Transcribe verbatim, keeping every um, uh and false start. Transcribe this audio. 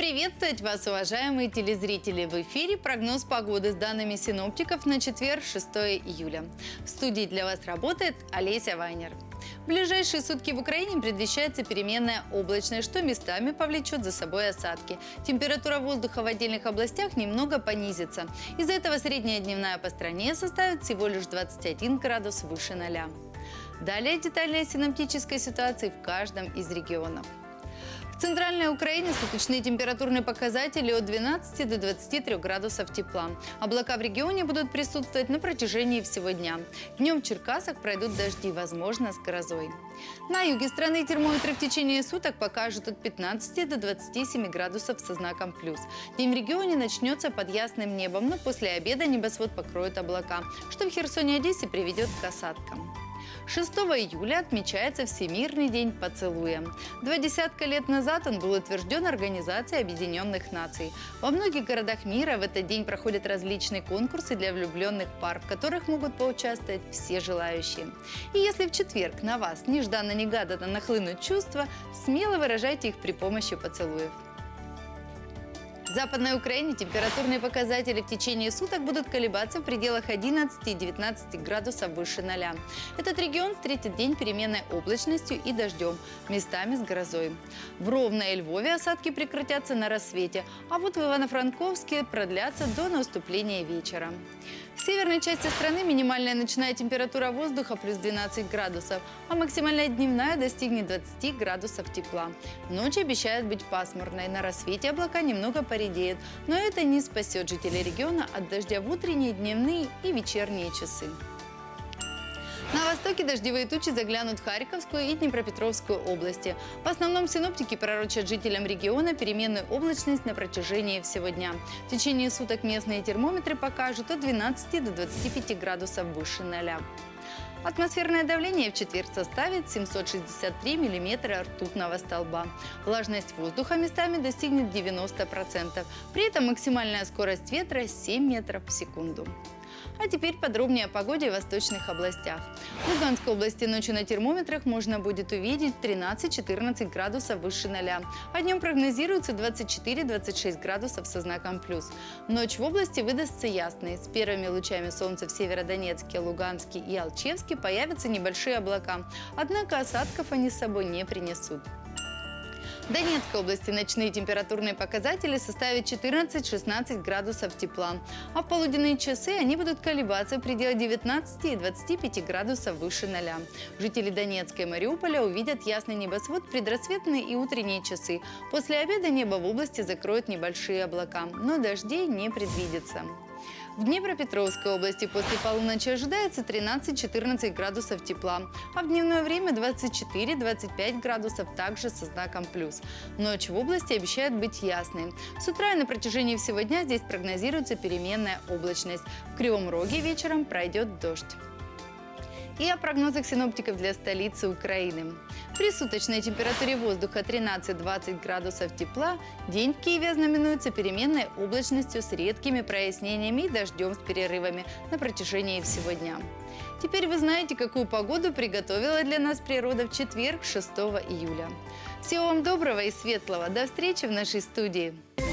приветствовать вас, уважаемые телезрители! В эфире прогноз погоды с данными синоптиков на четверг, шестое июля. В студии для вас работает Олеся Вайнер. В ближайшие сутки в Украине предвещается переменная облачность, что местами повлечет за собой осадки. Температура воздуха в отдельных областях немного понизится. Из-за этого средняя дневная по стране составит всего лишь двадцать один градус выше ноля. Далее детальная синоптическая ситуация в каждом из регионов. В центральной Украине суточные температурные показатели от двенадцати до двадцати трёх градусов тепла. Облака в регионе будут присутствовать на протяжении всего дня. Днем в Черкасах пройдут дожди, возможно, с грозой. На юге страны термометры в течение суток покажут от пятнадцати до двадцати семи градусов со знаком плюс. День в регионе начнется под ясным небом, но после обеда небосвод покроют облака, что в Херсоне и Одессе приведет к осадкам. шестого июля отмечается Всемирный день поцелуя. Два десятка лет назад он был утвержден Организацией Объединенных Наций. Во многих городах мира в этот день проходят различные конкурсы для влюбленных пар, в которых могут поучаствовать все желающие. И если в четверг на вас нежданно-негаданно нахлынут чувства, смело выражайте их при помощи поцелуев. В Западной Украине температурные показатели в течение суток будут колебаться в пределах одиннадцати-девятнадцати градусов выше ноля. Этот регион встретит день переменной облачностью и дождем, местами с грозой. В Ровно и Львове осадки прекратятся на рассвете, а вот в Ивано-Франковске продлятся до наступления вечера. В северной части страны минимальная ночная температура воздуха плюс двенадцать градусов, а максимальная дневная достигнет двадцати градусов тепла. Ночь обещает быть пасмурной, на рассвете облака немного поредеют, но это не спасет жителей региона от дождя в утренние, дневные и вечерние часы. На востоке дождевые тучи заглянут в Харьковскую и Днепропетровскую области. В основном синоптики пророчат жителям региона переменную облачность на протяжении всего дня. В течение суток местные термометры покажут от двенадцати до двадцати пяти градусов выше ноля. Атмосферное давление в четверг составит семьсот шестьдесят три миллиметра ртутного столба. Влажность воздуха местами достигнет девяноста процентов. При этом максимальная скорость ветра семь метров в секунду. А теперь подробнее о погоде в восточных областях. В Луганской области ночью на термометрах можно будет увидеть тринадцать-четырнадцать градусов выше ноля, а днем прогнозируется двадцать четыре — двадцать шесть градусов со знаком плюс. Ночь в области выдастся ясной. С первыми лучами солнца в Северодонецке, Луганске и Алчевске появятся небольшие облака, однако осадков они с собой не принесут. В Донецкой области ночные температурные показатели составят четырнадцать-шестнадцать градусов тепла, а в полуденные часы они будут колебаться в пределах девятнадцати и двадцати пяти градусов выше ноля. Жители Донецка и Мариуполя увидят ясный небосвод в предрассветные и утренние часы. После обеда небо в области закроют небольшие облака, но дождей не предвидится. В Днепропетровской области после полуночи ожидается тринадцать-четырнадцать градусов тепла, а в дневное время двадцать четыре — двадцать пять градусов также со знаком плюс. Ночь в области обещает быть ясной. С утра и на протяжении всего дня здесь прогнозируется переменная облачность. В Кривом Роге вечером пройдет дождь. И о прогнозах синоптиков для столицы Украины. При суточной температуре воздуха тринадцать-двадцать градусов тепла день в Киеве ознаменуется переменной облачностью с редкими прояснениями и дождем с перерывами на протяжении всего дня. Теперь вы знаете, какую погоду приготовила для нас природа в четверг, шестого июля. Всего вам доброго и светлого. До встречи в нашей студии.